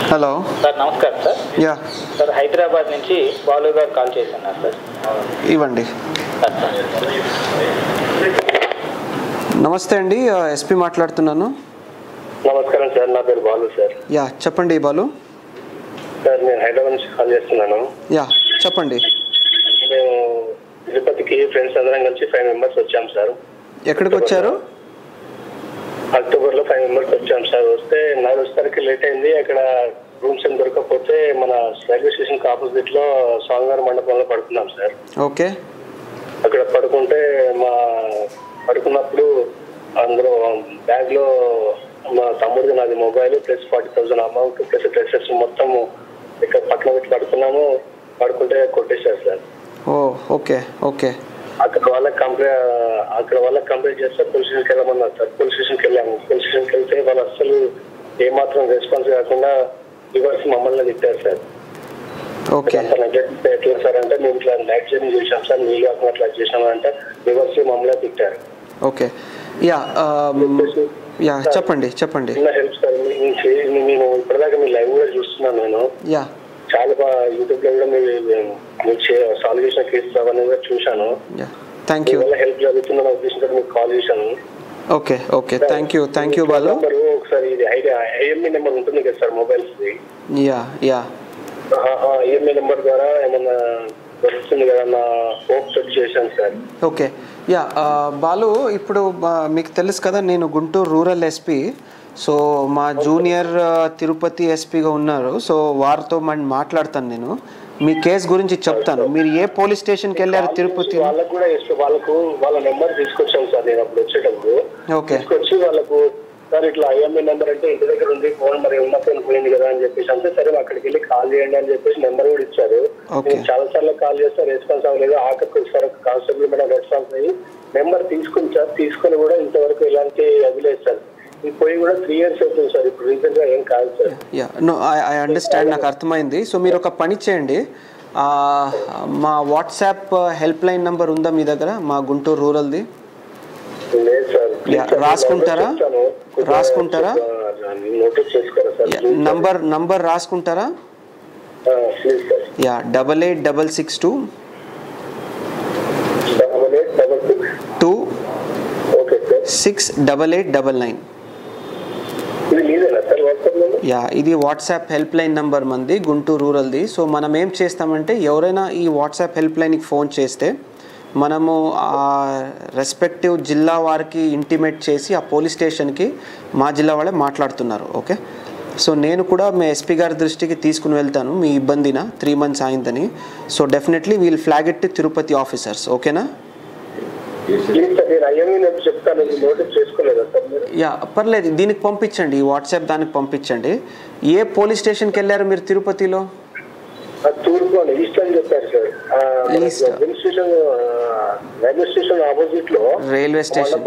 Hello sir, నమస్కారం sir. Yeah sir, Hyderabad నుంచి బాలు గారు కాల్ చేస్తున్నారు సార్. ఇవ్వండి. నమస్తే అండి, ఎస్పీ మాట్లాడుతున్నాను. నమస్కారం సార్, నా పేరు బాలు సార్. యా చెప్పండి బాలు. సార్, నేను హైదరాబాద్ నుంచి కాల్ చేస్తున్నాను. యా చెప్పండి. మేము తిరుపతికి ఫ్రెండ్స్ అందరం కలిసి 5 మెంబర్స్ వచ్చాం సార్. ఎక్కడికి వచ్చారు? అక్టోబర్లో 5 మెంబర్స్ వచ్చాం సార్. వస్తే 4 లేట్ అయింది. అక్కడ రూమ్స్ ఏం దొరకకపోతే మన రైల్వే స్టేషన్ కి ఆపోజిట్ లో స్వామివారి మండపంలో పడుకున్నాం సార్. ఓకే. అక్కడ పడుకున్నప్పుడు అందులో బ్యాగ్ లో మా తమ్ముడిది నాది mobile plus 40,000 amount plus dresses మొత్తం ఇక్కడ పక్కన పెట్టి పడుకుంటే కొట్టేశారు సార్. ఓ ఓకే ఓకే. అక్కడ వాళ్ళకి కంప్లైంట్ చేస్తే పోలీస్ స్టేషన్కి వెళ్ళమన్నారు సార్. పోలీస్ స్టేషన్కి వెళ్ళాము. పోలీస్ స్టేషన్కి వెళ్తే వాళ్ళు అసలు ఏమాత్రం రెస్పాన్స్ కాకుండా రివర్స్ మమ్మల్ని తిట్టారు సార్. ఓకే. ఎట్లా సార్ అంటే మేము ఇట్లా నైట్ జర్నీ చేసాం సార్, మీరు కాకుండా అట్లా చేసామంటే రివర్స్ మమ్మల్ని తిట్టారు. ఓకే. యా యా చెప్పండి చెప్పండి. హెల్ప్ సార్, నేను ఇప్పటిదాకా మీ లైవ్ కూడా చూస్తున్నాను. నేను యా చాలా యూట్యూబ్ లో కూడా మీరు సాల్వ్ చేసిన కేసెస్ అవన్నీ కూడా చూశాను. Thank you. హెల్ప్ జరుగుతుందని ఉద్దేశంతో మీకు కాల్ చేశాను. Okay okay. Thank you Balu. ఒకసారి ఇది ఐఎంఈ నెంబర్ ఉంటుంది కదా సార్ మొబైల్స్ ది. యా యా ఐఎంఈ నెంబర్ ద్వారా ఏమన్నా వస్తుంది కదా నా హోప్ సెట్ చేశాను సార్. ఓకే. యా బాలు, ఇప్పుడు మీకు తెలుసు కదా, నేను గుంటూరు రూరల్ ఎస్పీ. సో మా జూనియర్ తిరుపతి ఎస్పీగా ఉన్నారు. సో వారితో మాట్లాడతాను. నేను మీ కేసు గురించి చెప్తాను. మీరు ఏ పోలీస్ స్టేషన్కి వెళ్ళారు తిరుపతి? వాళ్ళ నెంబర్ తీసుకొచ్చాను సార్ నేను అప్పుడు వచ్చేటప్పుడు. ఓకే. తీసుకొచ్చి వాళ్ళకు సార్ ఇట్లా ఐఎంఈ నెంబర్ అంటే ఇంటి దగ్గర ఉంది, ఫోన్ మరి ఉన్నప్పుడు పోయింది కదా అని చెప్పేసి అంటే సరే అక్కడికి వెళ్ళి కాల్ చేయండి అని చెప్పేసి నెంబర్ కూడా ఇచ్చారు. చాలా సార్లు కాల్ చేస్తే రెస్పాన్స్ అవ్వలేదు. ఆఖరికి ఒకసారి కానిస్టేబుల్ మేడం రెస్పాన్స్ అయ్యి నెంబర్ తీసుకుని సార్. తీసుకొని కూడా ఇంతవరకు ఎలాంటి అది లేదు సార్. ఈ పోయి కూడా 3 years అవుతుంది సార్. ఇప్పుడు రీసెంట్ గా ఏం కాదు sir. Yeah no I understand, నాకు అర్థమైంది. సో మీరు ఒక పని చేయండి, మా వాట్సాప్ హెల్ప్ లైన్ నంబర్ ఉందా మీ దగ్గర, మా గుంటూరు రూరల్ది? లేదు సార్. రాసుకుంటారా? నంబర్ రాసుకుంటారా? యా 8866 2 68899. యా ఇది వాట్సాప్ హెల్ప్ లైన్ నంబర్ మంది, గుంటూరు రూరల్ది. సో మనం ఏం చేస్తామంటే ఎవరైనా ఈ వాట్సాప్ హెల్ప్ లైన్కి ఫోన్ చేస్తే మనము ఆ రెస్పెక్టివ్ జిల్లా వారికి ఇంటిమేట్ చేసి ఆ పోలీస్ స్టేషన్కి మా జిల్లా వాళ్ళే మాట్లాడుతున్నారు. ఓకే. సో నేను కూడా మీ ఎస్పీ గారి దృష్టికి తీసుకుని వెళ్తాను మీ ఇబ్బందిన 3 months అయిందని. So definitely we'll flag it to Tirupati officers. ఓకేనా? యా పర్లేదు, దీనికి పంపించండి, ఈ వాట్సాప్ దానికి పంపించండి. ఏ పోలీస్ స్టేషన్కి వెళ్ళారు మీరు తిరుపతిలో? Railway station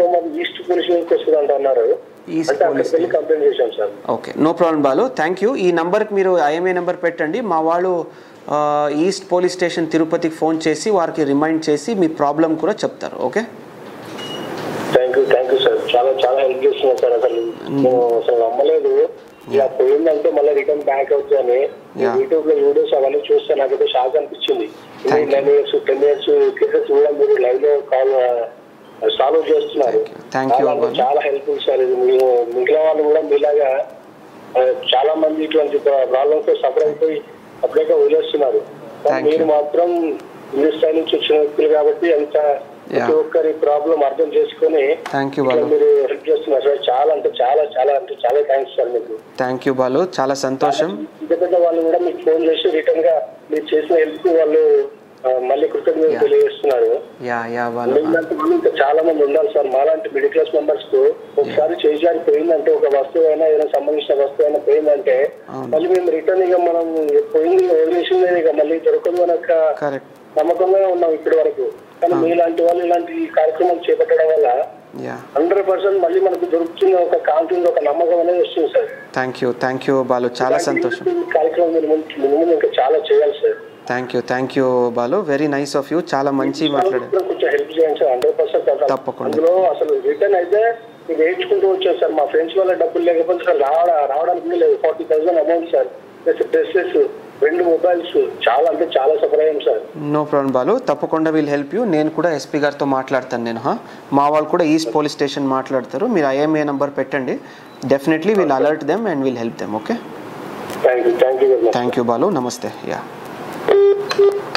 okay. No problem Balu, thank you. ఈ నంబర్కి మీరు ఐఎంఏ నెంబర్ పెట్టండి. మా వాళ్ళు ఈస్ట్ పోలీస్ స్టేషన్ తిరుపతికి ఫోన్ చేసి వారికి రిమైండ్ చేసి మీ ప్రాబ్లం కూడా చెప్తారు. ఓకే. Thank you sir. చాలా హెల్ప్ చేస్తున్నారు సార్. అసలు నమ్మలేదు ఇలా పోయిందంటే మళ్ళీ రిటర్న్ బ్యాక్ అవుతుందని. యూట్యూబ్ లో వీడియోస్ అవన్నీ చూస్తే నాకైతే షాక్ అనిపించింది. 9 years 10 years కేసెస్ కూడా మీరు లైవ్ లో కాల్ సాల్వ్ చేస్తున్నారు. చాలా హెల్ప్ఫుల్ సార్. ఇది మిగిలిన వాళ్ళు కూడా మీలాగా చాలా మంది ఇటువంటి ప్రాబ్లమ్స్ తో సఫర్ అయిపోయి అప్పుడే వదిలేస్తున్నారు. మీరు మాత్రం హిందుస్థాన్ నుంచి వచ్చిన వ్యక్తులు కాబట్టి అంత ప్రతి ఒక్కరి ప్రాబ్లం అర్థం చేసుకుని మీరు హెల్ప్ చేస్తున్నారు సార్. చాలా థ్యాంక్స్ సార్ మీకు. థ్యాంక్ యూ బాలు, చాలా సంతోషం. పెద్ద వాళ్ళు కూడా మీకు ఫోన్ చేసి రిటర్న్ గా మీరు చేసిన హెల్ప్ వాళ్ళు మళ్ళీ కృతజ్ఞతలు తెలియజేస్తున్నారు. ఇంకా చాలా మంది ఉండాలి సార్. మాలాంటి మిడిల్ క్లాస్ మెంబర్స్ కు ఒకసారి చేసారి పోయిందంటే, ఒక వస్తువు అయినా ఏదైనా సంబంధించిన వస్తువు అయినా పోయిందంటే మళ్ళీ మేము రిటర్న్ ఇక మనం పోయింది వదిలేసిందే ఇక మళ్ళీ దొరకదు అని ఒక నమ్మకంగా ఉన్నాం ఇప్పటి వరకు. కానీ మీలాంటి వాళ్ళు ఇలాంటి కార్యక్రమాలు చేపట్టడం వల్ల 100% మళ్ళీ మనకు దొరుకుతున్న ఒక కాంతిలో ఒక నమ్మకం అనేది వస్తుంది సార్. థ్యాంక్ యూ బాలు, చాలా సంతోషం. కార్యక్రమం ఇంకా చాలా చేయాలి sir. Thank you Balu, very nice of you. చాలా మంచి మాట్లాడారు. కొంచెం హెల్ప్ చేయండి సార్. 100% తప్పకుండా. అందులో అసలు రిటర్న్ అయితే నేర్చుకుంటూ వచ్చాను సార్. మా ఫ్రెండ్స్ వల్ల డబ్బులు లేకపోతే సార్ రావడానికి లేదు. 40,000 అమౌంట్ సార్. డ్రెస్సెస్, 2 మొబైల్స్, చాలా అంటే చాలా సఫర్ అయ్యాం సార్. నో ప్రాబ్లం బాలు, తప్పకుండా వీల్ హెల్ప్ యూ. నేను కూడా ఎస్పీ గారితో మాట్లాడతాను. నేను మా వాళ్ళు కూడా ఈస్ట్ పోలీస్ స్టేషన్ మాట్లాడతారు. మీరు IMA నెంబర్ పెట్టండి. Definitely we'll alert them and we'll help them. Okay, thank you very much. Thank you Balu, నమస్తే. యా